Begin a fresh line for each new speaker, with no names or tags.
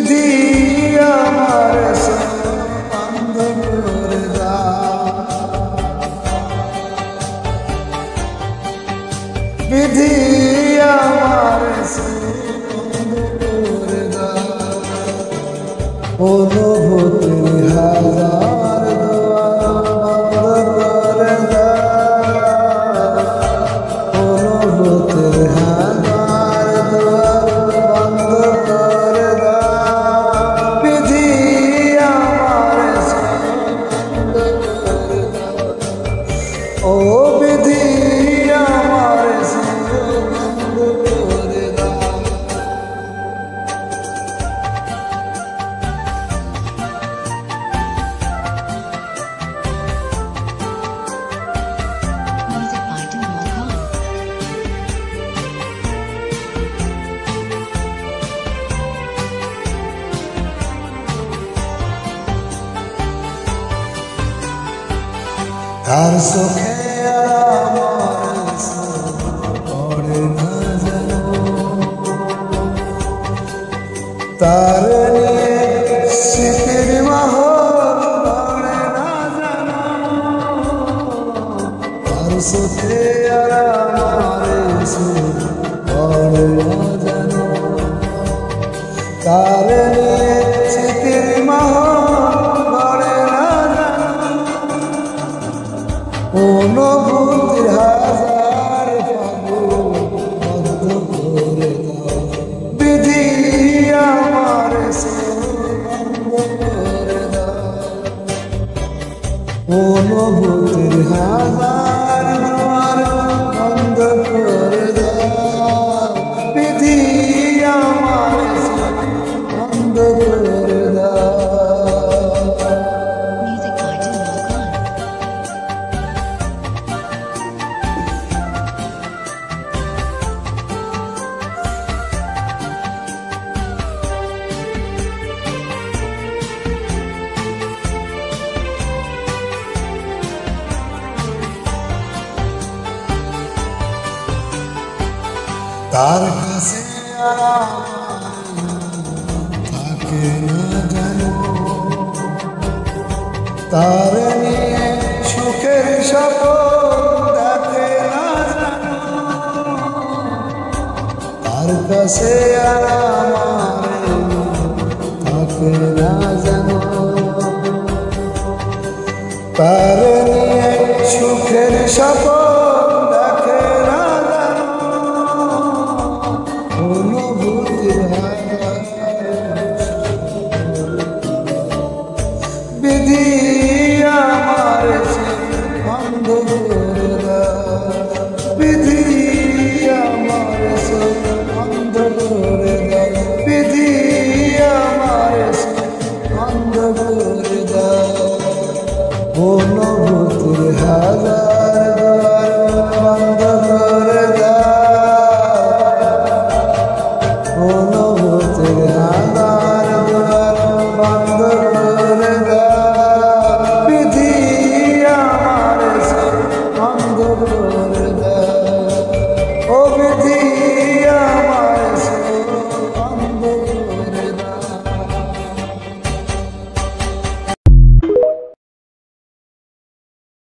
বিধি আমার বন্ধ করে দাও, বিধি আমার বন্ধ করে দাও। অনুভূতির হাজার দুয়ার বন্ধ করে দাও, অনুভূতির হাজার দুয়ার বন্ধ করে দাও, বিধি আমার বন্ধ করে দাও। ও বিধি আমার বন্ধ করে দাও।
Music by Dimol Khan.
তার চোখে আমার পড়ে না যেন, তার নিয়ে স্মৃতির মাহল পড়ে না যেন, তার চোখে আমার পড়ে না যেন, তার নিয়ে স্মৃতির মাহল পড়ে না যেন। অনুভূতির হাজার ফাগুন বন্ধ করে দাও, বিধি আমার বন্ধ করে দাও। অনুভূতির হাজার দুয়ার বন্ধ করে দাও, বিধি আমার বন্ধ করে দাও।
Music by Dimol Khan.
তার কাছে থাকে না জানো, তার নিয়ে সুখের স্বপ্ন দেখে না জানো, তার কাছে থাকে না জানো, তার নিয়ে সুখের স্বপ্ন দেখে না জানো। অনুভূতির বিধি আমার বন্ধ করে দাও, বিধি আমার বন্ধ করে দাও, বিধি আমার বন্ধ করে দাও। অনুভূতির হাজার দুয়ার বন্ধ করে দাও, অনুভূতির হাজার দুয়ার বন্ধ করে দাও, বিধি আমার বন্ধ করে দাও। ও বিধি